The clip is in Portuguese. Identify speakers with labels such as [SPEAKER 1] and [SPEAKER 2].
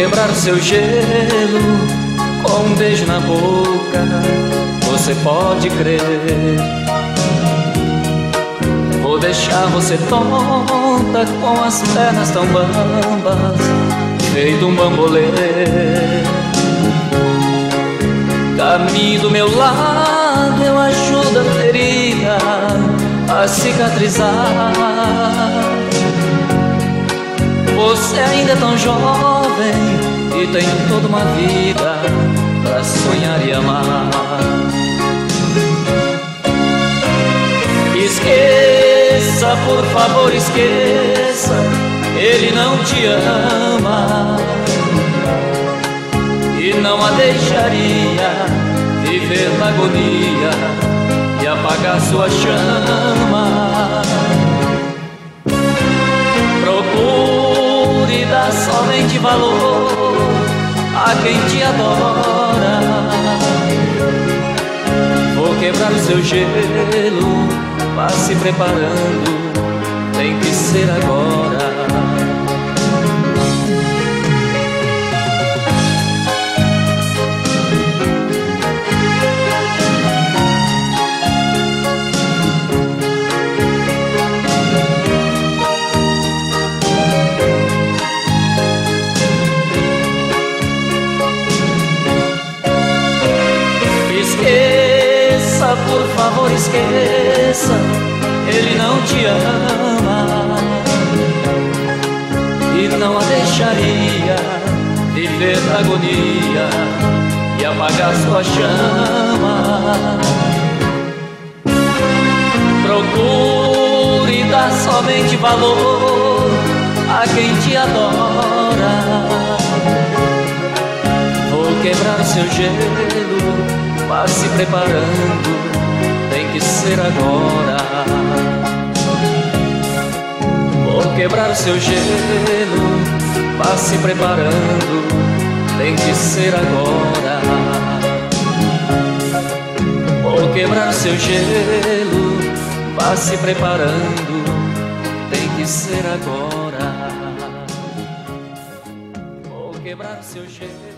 [SPEAKER 1] quebrar seu gelo com um beijo na boca, você pode crer. Vou deixar você tonta com as pernas tão bambas, feito um bambolê. Caminho do meu lado, eu ajudo a ferida a cicatrizar. Você ainda é tão jovem e tem toda uma vida pra sonhar e amar. Esqueça, por favor, esqueça, ele não te ama e não a deixaria viver na agonia e apagar sua chama. Procure dar somente valor a quem te adora. Vou quebrar o seu gelo, vá se preparando, tem que ser agora. Esqueça, por favor, esqueça, ele não te ama e não a deixaria viver na agonia e apagar sua chama. Procure dar somente valor a quem te adora. Vou quebrar o seu gelo, vá se preparando, tem que ser agora. Vou quebrar o seu gelo, vá se preparando, tem que ser agora. Vou quebrar o seu gelo, vá se preparando, tem que ser agora. Vou quebrar o seu gelo.